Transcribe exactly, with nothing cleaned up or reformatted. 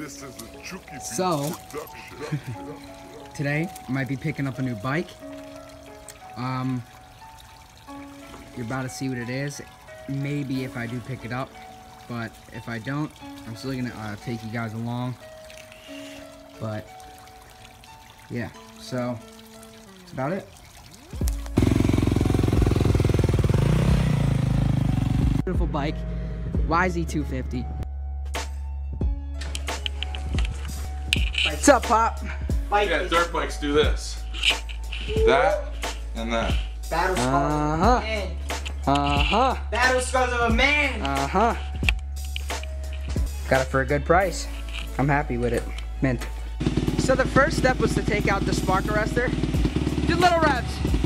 So, today I might be picking up a new bike. Um, you're about to see what it is. Maybe if I do pick it up, but if I don't, I'm still gonna uh, take you guys along. But yeah, so that's about it. Beautiful bike, Y Z two fifty. What's up, Pop? Bike yeah, dirt bikes do this. That and that. Battle scars Uh-huh. of a man. Uh-huh. Battle scars of a man. Uh-huh. Got it for a good price. I'm happy with it. Mint. So the first step was to take out the spark arrestor. Do little revs.